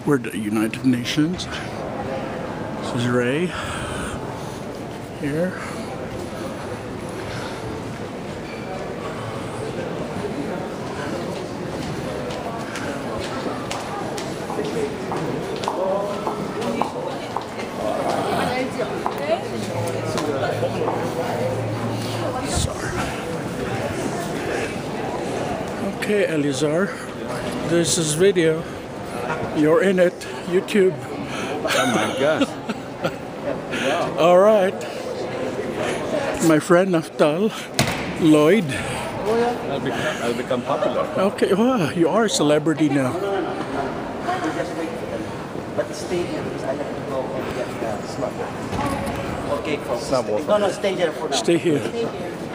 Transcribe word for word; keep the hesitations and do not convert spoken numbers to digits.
We're the United Nations. This is Rey here. Okay, Elizar, this is video. You're in it, YouTube. Oh my gosh. All right. My friend Naftal, Lloyd. I'll become, I'll become popular. Okay, wow, you are a celebrity now. But stay here because I have to go and get the slot. Okay, folks. Some No, no, stay here for now. Stay here.